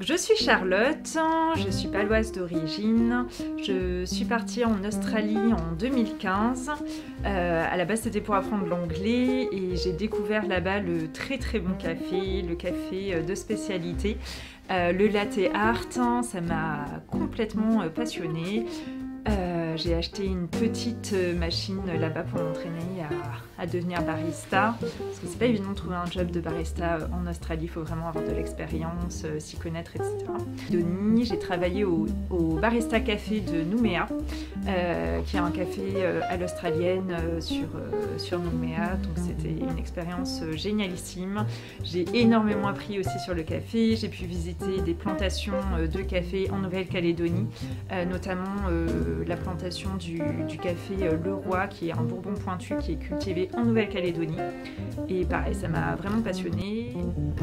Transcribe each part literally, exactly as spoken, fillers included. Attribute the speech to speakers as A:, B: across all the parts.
A: Je suis Charlotte, je suis paloise d'origine, je suis partie en Australie en deux mille quinze, euh, à la base c'était pour apprendre l'anglais et j'ai découvert là-bas le très très bon café, le café de spécialité, euh, le latte art, ça m'a complètement passionnée. Euh, j'ai acheté une petite machine là-bas pour m'entraîner à, à devenir barista, parce que c'est pas évident de trouver un job de barista en Australie, il faut vraiment avoir de l'expérience, euh, s'y connaître, et cetera. Denis, j'ai travaillé au, au Barista Café de Nouméa, euh, qui est un café euh, à l'australienne euh, sur, euh, sur Nouméa, donc c'était une expérience euh, génialissime. J'ai énormément appris aussi sur le café, j'ai pu visiter des plantations euh, de café en Nouvelle-Calédonie, euh, notamment euh, la plantation du, du café Le Roi, qui est un bourbon pointu qui est cultivé en Nouvelle-Calédonie. Et pareil, ça m'a vraiment passionnée.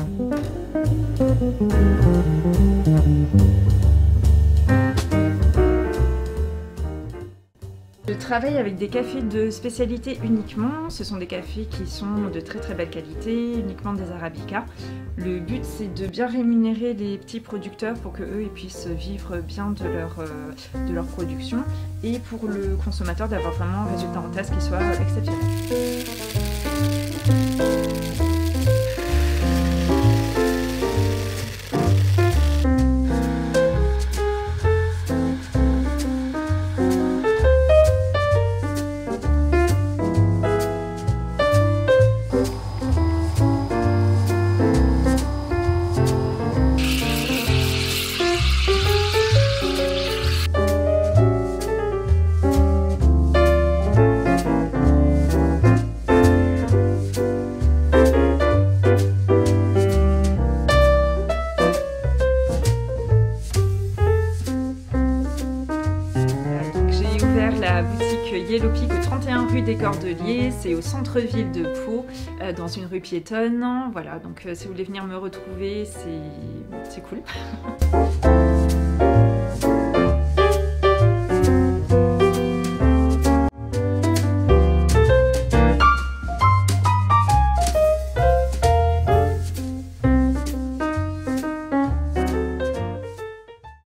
A: Je travaille avec des cafés de spécialité uniquement. Ce sont des cafés qui sont de très très belle qualité, uniquement des arabicas. Le but, c'est de bien rémunérer les petits producteurs pour qu'eux ils puissent vivre bien de leur, euh, de leur production, et pour le consommateur d'avoir vraiment un résultat en tasse qui soit exceptionnel. La boutique Yellow Peak au trente et un rue des Cordeliers, c'est au centre-ville de Pau, euh, dans une rue piétonne. Voilà, donc euh, si vous voulez venir me retrouver, c'est cool.